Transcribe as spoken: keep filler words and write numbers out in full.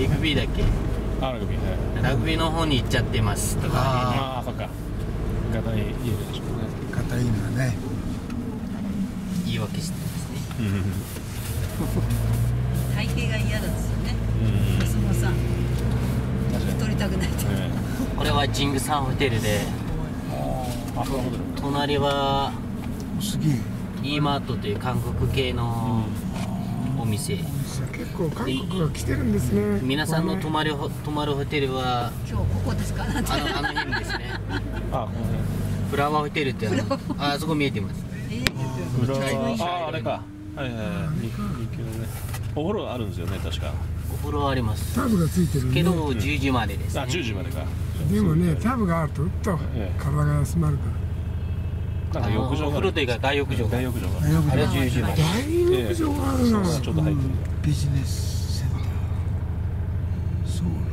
ラグビーだっけ。 あ、ラグビー、はい、 ラグビーの方に行っちゃってますとか、ね、 ああ、そっか。ガタイいいでしょうね。 ガタイいいのはね。 言い訳してますね。 体型が嫌なんですよね。お相撲さん。太りたくないって。 これはチンギスハーンホテルで、 あ、そうホテル。 隣はすげえ。 イーマートという韓国系のお店。 結構韓国が来てるんですね。 皆さんの泊まる泊まるホテルは今日ここですかなんて。 あのあの辺ですね。 あ、この辺。 フラワーホテルってあのあそこ見えてます。 フラワー、あ、あれか。はいはいはい。お風呂あるんですよね、確か。 お風呂あります。 タブがついてるんで。 けどじゅうじまでです。 あ、じゅうじまでか。 でもね、タブがあるとうっと体が休まるから。 なんか浴場が。 お風呂というか大浴場。 大浴場が。 あれはじゅうじまで。 大浴場があるの。 ちょっと入ってる。 ビジネスセンター。そう。